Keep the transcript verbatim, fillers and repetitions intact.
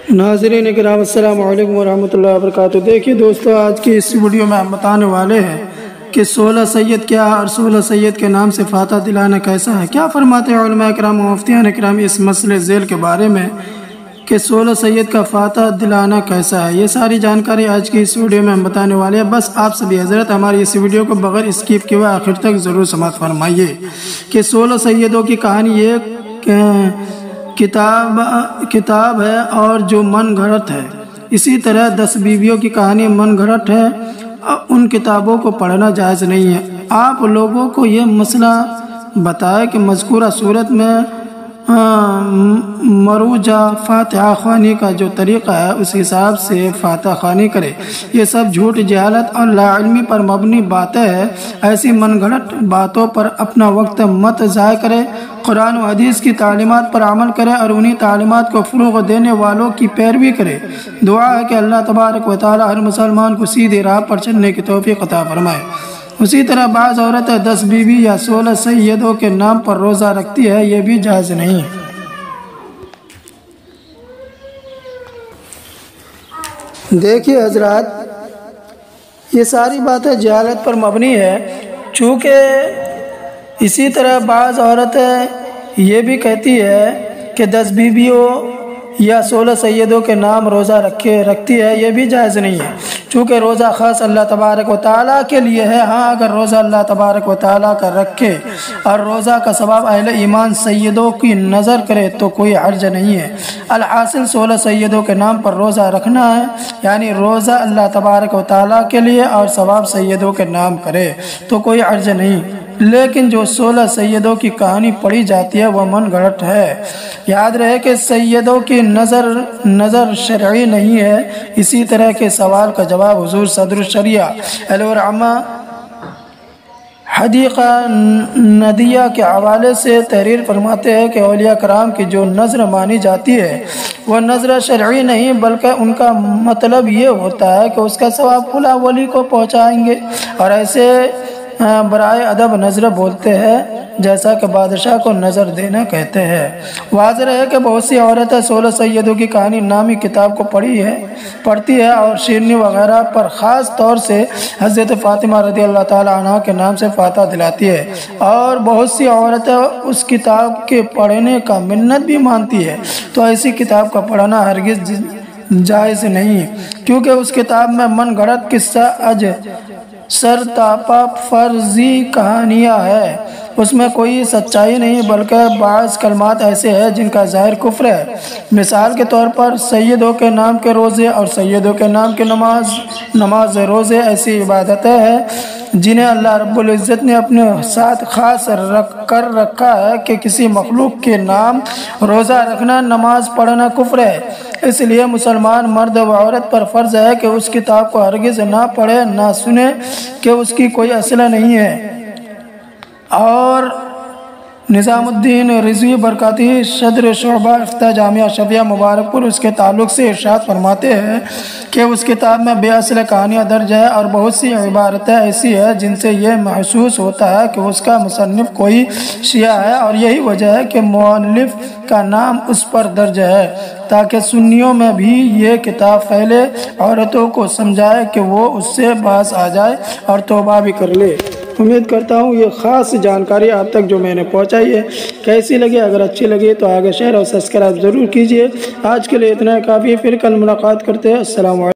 ناظرین اکرام السلام علیکم ورحمۃ اللہ وبرکاتہ۔ دیکھیے دوستو، آج کی اس ویڈیو میں ہم بتانے والے ہیں کہ سولہ سید کیا اور سولہ سید کے نام سے فاتح دلانا کیسا ہے۔ کیا فرماتے ہیں علماء اکرام و مفتیان اکرام اس مسئلے ذیل کے بارے میں کہ سولہ سید کا فاتح دلانا کیسا ہے۔ یہ ساری جانکاری آج کی اس ویڈیو میں ہم بتانے والے ہیں۔ بس آپ سبھی حضرت ہماری اس ویڈیو کو بغیر اسکپ کیے ہوئے آخر تک ضرور سماعت فرمائیے کہ سولہ سیدوں کی کہانی یہ کتاب کتاب ہے اور جو من گھڑت ہے، اسی طرح دس بیویوں کی کہانی من گھڑت ہے، ان کتابوں کو پڑھنا جائز نہیں ہے۔ آپ لوگوں کو یہ مسئلہ بتائے کہ مذکورہ صورت میں مروجہ فاتحہ خوانی کا جو طریقہ ہے اس حساب سے فاتحہ خوانی کرے۔ یہ سب جھوٹ، جہالت اور لا علمی پر مبنی باتیں ہیں۔ ایسی من گھڑت باتوں پر اپنا وقت مت ضائع کرے، قرآن و حدیث کی تعلیمات پر عمل کرے اور انہی تعلیمات کو فروغ دینے والوں کی پیروی کرے۔ دعا ہے کہ اللہ تبارک و تعالی ہر مسلمان کو سیدھی راہ پر چلنے کی توفیق عطا فرمائے۔ اسی طرح بعض عورتیں دس بیوی یا سولہ سیدوں کے نام پر روزہ رکھتی ہے، یہ بھی جائز نہیں ہے۔ دیکھیے حضرات، یہ ساری باتیں جہالت پر مبنی ہے، چونکہ اسی طرح بعض عورتیں یہ بھی کہتی ہے کہ دس بیویوں یا سولہ سیدوں کے نام روزہ رکھے رکھتی ہے، یہ بھی جائز نہیں ہے، چونکہ روزہ خاص اللہ تبارک و تعالیٰ کے لیے ہے۔ ہاں اگر روزہ اللہ تبارک و تعالیٰ کا رکھے اور روزہ کا ثواب اہل ایمان سیدوں کی نظر کرے تو کوئی حرج نہیں ہے۔ الحاصل سولہ سیدوں کے نام پر روزہ رکھنا ہے، یعنی روزہ اللہ تبارک و تعالیٰ کے لیے اور ثواب سیدوں کے نام کرے تو کوئی حرج نہیں۔ لیکن جو سولہ سیدوں کی کہانی پڑھی جاتی ہے وہ من گھڑت ہے۔ یاد رہے کہ سیدوں کی نظر نظر شرعی نہیں ہے۔ اسی طرح کے سوال کا جواب حضور صدر الشریعہ الورعمہ حدیقہ ندیہ کے حوالے سے تحریر فرماتے ہیں کہ اولیاء کرام کی جو نظر مانی جاتی ہے وہ نظر شرعی نہیں، بلکہ ان کا مطلب یہ ہوتا ہے کہ اس کا ثواب فلاں ولی کو پہنچائیں گے، اور ایسے برائے ادب نظر بولتے ہیں جیسا کہ بادشاہ کو نظر دینا کہتے ہیں۔ واضح ہے کہ بہت سی عورتیں سولہ سیدوں کی کہانی نامی کتاب کو پڑھی ہے پڑھتی ہے اور شیرنی وغیرہ پر خاص طور سے حضرت فاطمہ رضی اللہ تعالی عنہ کے نام سے فاتحہ دلاتی ہے، اور بہت سی عورتیں اس کتاب کے پڑھنے کا منت بھی مانتی ہے۔ تو ایسی کتاب کا پڑھنا ہرگز جائز نہیں، کیونکہ اس کتاب میں من گھڑت قصہ اج سر تاپا فرضی کہانیاں ہیں، اس میں کوئی سچائی نہیں، بلکہ بعض کلمات ایسے ہیں جن کا ظاہر کفر ہے۔ مثال کے طور پر سیدوں کے نام کے روزے اور سیدوں کے نام کے نماز نماز روزے ایسی عبادتیں ہیں جنہیں اللہ رب العزت نے اپنے ساتھ خاص رکھ کر رکھا ہے کہ کسی مخلوق کے نام روزہ رکھنا، نماز پڑھنا کفر ہے۔ اس لیے مسلمان مرد و عورت پر فرض ہے کہ اس کتاب کو ہرگز نہ پڑھے، نہ سنے، کہ اس کی کوئی اصل نہیں ہے۔ اور نظام الدین رضوی برکاتی صدر شعبہ افتاح جامعہ شفیہ مبارک پور اس کے تعلق سے ارشاد فرماتے ہیں کہ اس کتاب میں بے اصل کہانیاں درج ہے، اور بہت سی عبارتیں ایسی ہیں جن سے یہ محسوس ہوتا ہے کہ اس کا مصنف کوئی شیعہ ہے، اور یہی وجہ ہے کہ مؤلف کا نام اس پر درج ہے تاکہ سنیوں میں بھی یہ کتاب پھیلے، عورتوں کو سمجھائے کہ وہ اس سے باز آ جائے اور توبہ بھی کر لے۔ امید کرتا ہوں یہ خاص جانکاری آپ تک جو میں نے پہنچائی ہے کیسی لگی۔ اگر اچھی لگی تو آگے شیئر اور سبسکرائب ضرور کیجیے۔ آج کے لیے اتنا کافی، پھر کل ملاقات کرتے ہیں۔ السلام علیکم۔